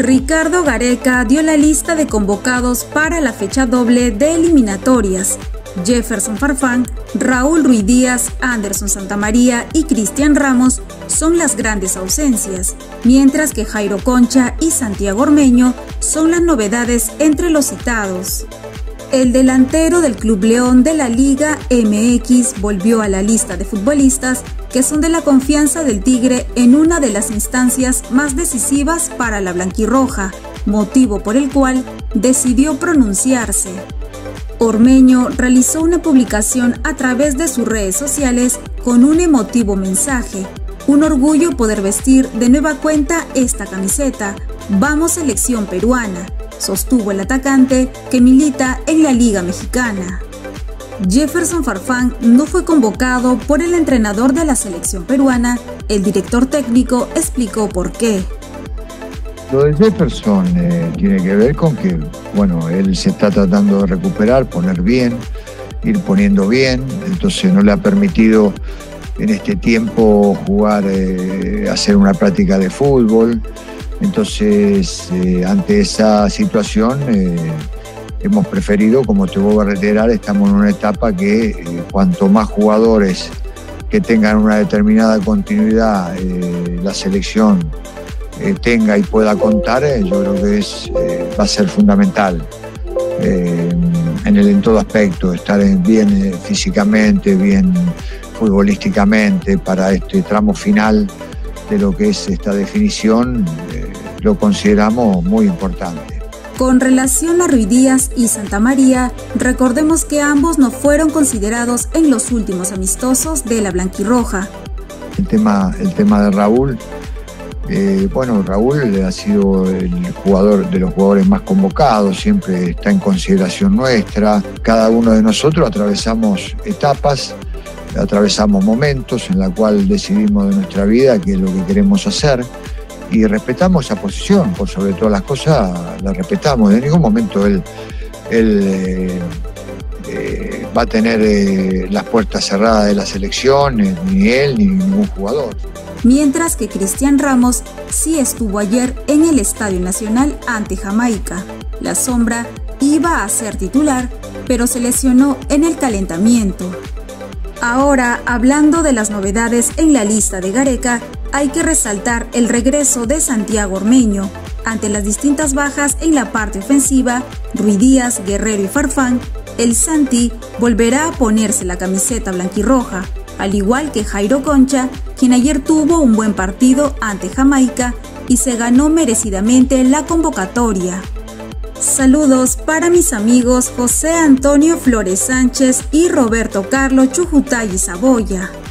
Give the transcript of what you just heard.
Ricardo Gareca dio la lista de convocados para la fecha doble de eliminatorias. Jefferson Farfán, Raúl Ruiz Díaz, Anderson Santamaría y Cristian Ramos son las grandes ausencias, mientras que Jairo Concha y Santiago Ormeño son las novedades entre los citados. El delantero del Club León de la Liga MX volvió a la lista de futbolistas que son de la confianza del Tigre en una de las instancias más decisivas para la blanquirroja, motivo por el cual decidió pronunciarse. Ormeño realizó una publicación a través de sus redes sociales con un emotivo mensaje. Un orgullo poder vestir de nueva cuenta esta camiseta. Vamos selección peruana, sostuvo el atacante que milita en la Liga Mexicana. Jefferson Farfán no fue convocado por el entrenador de la selección peruana. El director técnico explicó por qué. Lo de Jefferson tiene que ver con que, bueno, él se está tratando de recuperar, poner bien, ir poniendo bien, entonces no le ha permitido en este tiempo jugar, hacer una práctica de fútbol. Entonces, ante esa situación, hemos preferido, como te vuelvo a reiterar, estamos en una etapa que cuanto más jugadores que tengan una determinada continuidad, la selección tenga y pueda contar, yo creo que va a ser fundamental en todo aspecto, estar bien físicamente, bien futbolísticamente para este tramo final de lo que es esta definición, lo consideramos muy importante. Con relación a Ruiz Díaz y Santamaría, recordemos que ambos no fueron considerados en los últimos amistosos de la blanquirroja. El tema de Raúl, bueno, Raúl ha sido el jugador de los jugadores más convocados, siempre está en consideración nuestra. Cada uno de nosotros atravesamos etapas, atravesamos momentos en la cual decidimos de nuestra vida qué es lo que queremos hacer y respetamos esa posición, por sobre todas las cosas la respetamos. En ningún momento él va a tener las puertas cerradas de la selección, ni él ni ningún jugador. Mientras que Cristian Ramos sí estuvo ayer en el Estadio Nacional ante Jamaica. La sombra iba a ser titular, pero se lesionó en el calentamiento. Ahora, hablando de las novedades en la lista de Gareca, hay que resaltar el regreso de Santiago Ormeño. Ante las distintas bajas en la parte ofensiva, Ruiz Díaz, Guerrero y Farfán, el Santi volverá a ponerse la camiseta blanquirroja, al igual que Jairo Concha, quien ayer tuvo un buen partido ante Jamaica y se ganó merecidamente la convocatoria. Saludos para mis amigos José Antonio Flores Sánchez y Roberto Carlos Chujutay y Saboya.